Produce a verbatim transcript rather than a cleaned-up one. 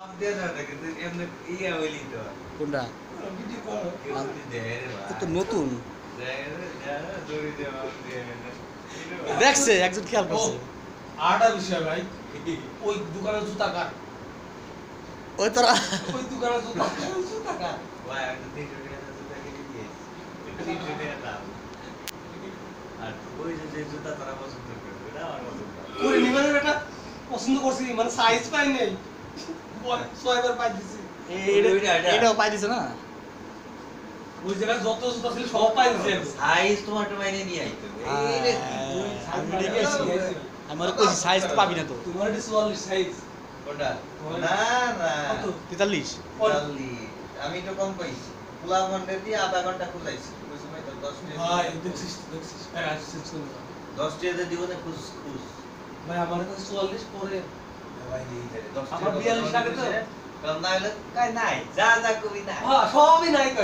কোনটা তো নতুন দেখছে একজন খেয়াল করছে আটা বিষয় ভাই ওই দোকানে জুতা কার ওই তোরা ওই দোকানে জুতা জুতা কার ভাই আমি তিনশো টাকা জুতা কিনে দিয়েছি তিনশো টাকা দাম আর ওই যে জুতা তারা পছন্দ করবে না আমার পছন্দ করে নিবেন এটা পছন্দ করছি মানে সাইজ পাই নাই ছয়বার পাই দিছি এটাও পাই দিছে না ওই জায়গায় যত জুতা ছিল সব পাই দিছি সাইজ তোমার তো মাইনে নিয়ে আইতো এই আমি দেখেছি আমার কইছি সাইজ তো পাবি না তো তোমার এটা চুয়াল্লিশ সাইজ কোনটা না না তেতাল্লিশ চল্লিশ আমি তো কম পাইছি পুলা ঘন্টা দিয়ে আধা ঘন্টা খুলাইছি ওই সময় তো দশ টাকা ভাই দেখছিস দেখছিস আর আসছিস দশ টাকা দিব না খুশ খুশ ভাই আমার কাছে চুয়াল্লিশ পরে ভাই এই দশ আমার বিয়াল্লিশ টাকা তো কম না হলে কাই নাই যা যা কবি নাই হ্যাঁ সবই নাই